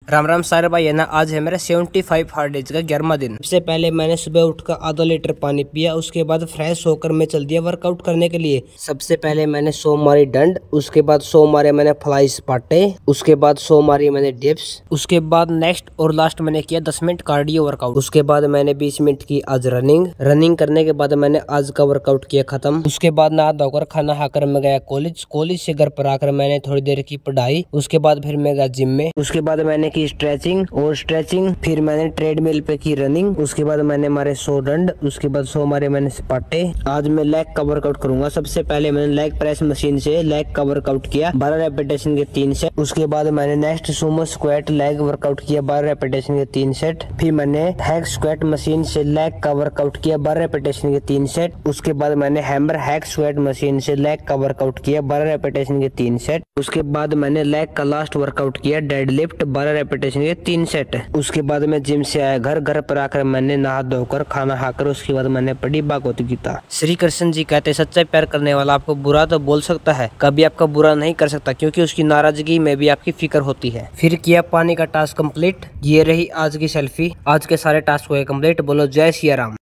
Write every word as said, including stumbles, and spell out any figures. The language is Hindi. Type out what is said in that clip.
राम राम सारे भाई, है ना। आज है मेरा सेवेंटी फाइव हार्ड डेज का ग्यारहवां दिन। सबसे पहले मैंने सुबह उठकर आधा लीटर पानी पिया, उसके बाद फ्रेश होकर मैं चल दिया वर्कआउट करने के लिए। सबसे पहले मैंने सौ मारी डंड, उसके बाद सौ मारे मैंने फ्लाई स्पाटे, उसके बाद सौ मारी मैंने डिप्स, उसके बाद नेक्स्ट और लास्ट मैंने किया दस मिनट कार्डियो वर्कआउट। उसके बाद मैंने बीस मिनट की आज रनिंग। रनिंग करने के बाद मैंने आज का वर्कआउट किया खत्म। उसके बाद नहा धोकर खाना खाकर मैं गया कॉलेज। कॉलेज से घर पर आकर मैंने थोड़ी देर की पढ़ाई, उसके बाद फिर मैं गया जिम में। उसके बाद मैंने की स्ट्रेचिंग और स्ट्रेचिंग, फिर मैंने ट्रेडमिल पे की रनिंग। उसके बाद मैंने मारे सौ डंड, उसके बाद सौ मारे मैंने स्पाटे। आज मैं लेग का वर्कआउट करूंगा। सबसे पहले मैंने लेग प्रेस मशीन से लेग का वर्कआउट किया बारह रेपिटेशन के तीन सेट। उसके बाद मैंने next sumo squat leg workout किया बारह रेपिटेशन के तीन सेट। फिर मैंने हैक स्क्वाट मशीन से लेग का वर्कआउट किया बारह रेपिटेशन के तीन सेट। उसके बाद मैंने हैमर हैक स्क्वाट मशीन से लेग का वर्कआउट किया बारह रेपिटेशन के तीन सेट। उसके बाद मैंने लेग का लास्ट वर्कआउट किया डेडलिफ्ट बारह रेपिटेशन के तीन सेट। उसके बाद मैं जिम से आया घर। घर पर आकर मैंने नहा धोकर खाना खाकर उसके बाद मैंने पढ़ी भागवत गीता। श्री कृष्ण जी कहते सच्चा प्यार करने वाला आपको बुरा तो बोल सकता है, कभी आपका बुरा नहीं कर सकता, क्योंकि उसकी नाराजगी में भी आपकी फिक्र होती है। फिर किया पानी का टास्क कंप्लीट। ये रही आज की सेल्फी। आज के सारे टास्क हुए कंप्लीट। बोलो जय सिया राम।